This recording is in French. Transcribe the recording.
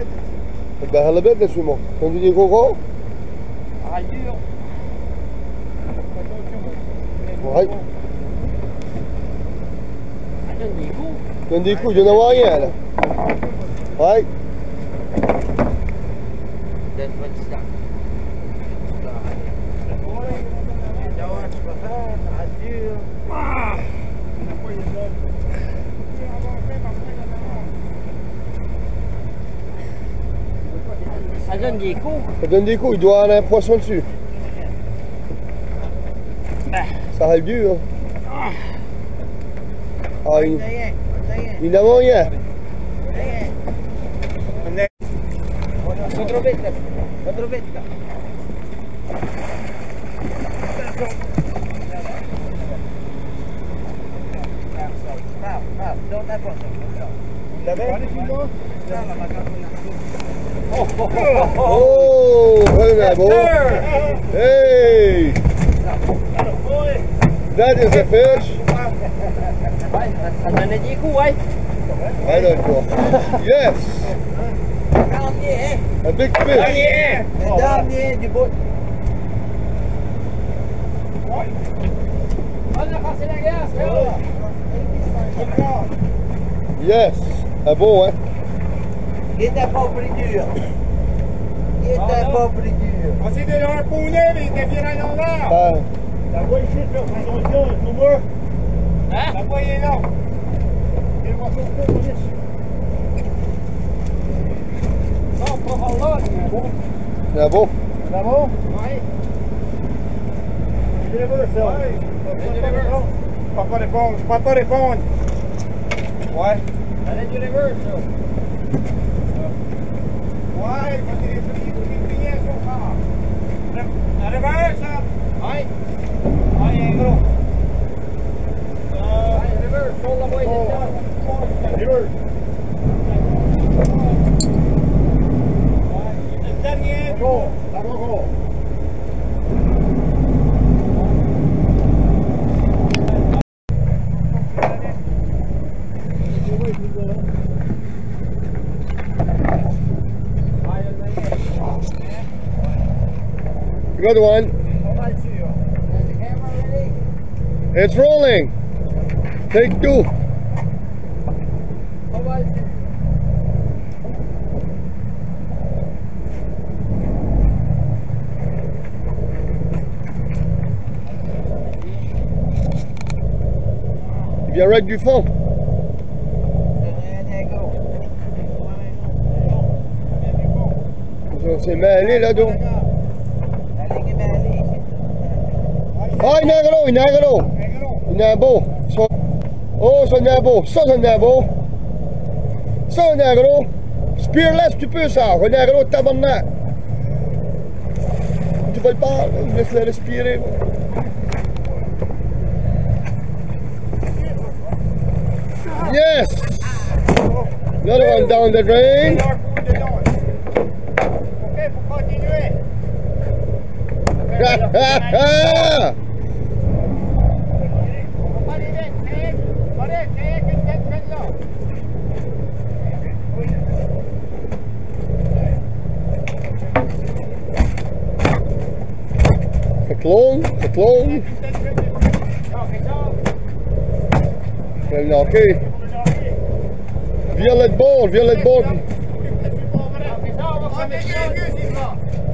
Ik ben halibut net zo man. Kunt u die gewoon gauw? Ah, duur. Ouais. Donne des coups, il n'y en a rien là. Ouais. Ça donne des coups. Ça donne des coups, il doit avoir un poisson dessus. Ça rêve dur. Hein. Ah, il n'a rien. Controverta. Oh, hello, boy. Hey, that is a fish. Ça donne des coups, ouais. I don't know. Yes, a big fish. Le dernier du bout. On a passé la glace, Yes, un beau, hein. Il était pas plus dur. Il était pas plus dur. On s'est déjà harponné, mais il était bien à l'envers. Ah, La voie est chute, là, attention, c'est moi. Hein? La voie est là. Et moi, faut police. Non, pas par là, c'est bon. c'est un beau. C'est bon? Oui. J'ai les boules, ça. Je peux pas répondre, je peux pas répondre. Ouais. Allez du reverse, ça. Ouais, parce qu'il est payé sur ça. La reverse, ça? Oui. Ouais, il est gros. Allez, reverse, tourne la voie ici. Reverse. Le dernier. Gros, ça va gros. Good one. It's rolling. Take two. Il vient right du fond. On s'est mêlé là-dedans. Ah, il y en a un gros, il y en a un gros. Il y en a un beau. Oh, ça, il y en a un beau. Ça, il y en a un beau. Ça, il y en a un gros. Spearless, tu peux ça. Il y en a un gros tabarnak. Tu vas le parler, laisse-le respirer. Yes! Another one down the drain. Ok, faut continuer. Ha ha ha! Geklongen. Oké. Violet ball.